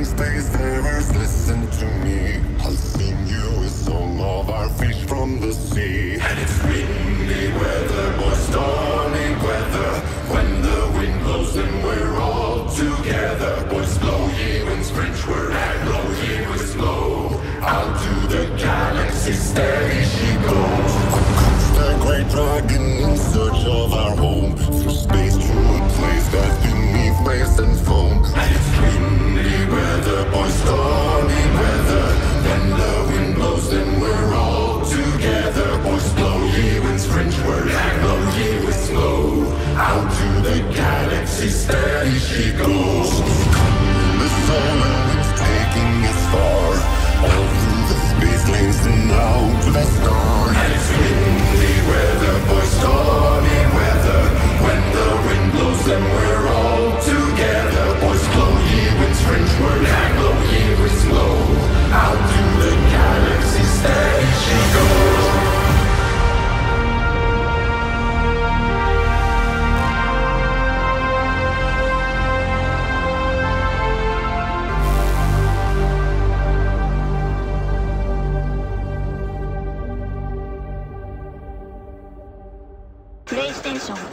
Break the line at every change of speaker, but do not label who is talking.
Listen, spacefarers, listen to me. I'll sing you a song of our fish from the sea. And it's windy weather, boy, stormy weather. When the wind blows, then we're all together. Boys, blow ye winds, French word, and blow ye winds, blow. Out to the galaxy, steady she goes. Up comes the great dragon in search of our home. Through space to a place that's beneath waves and foam. And it's windy weather, boys, stormy weather. When the wind blows, then we're all together. Boys, blow ye winds, French word, and blow ye winds, blow. Out to the galaxy, steady she goes. The solar wind's taking us far, all through the space lanes and out to the stars. And it's windy weather, boys, stormy weather. When the wind blows, then we're all together. Boys, blow ye winds, French word, and blow ye winds, blow. Out to the galaxy, steady she goes.
PlayStation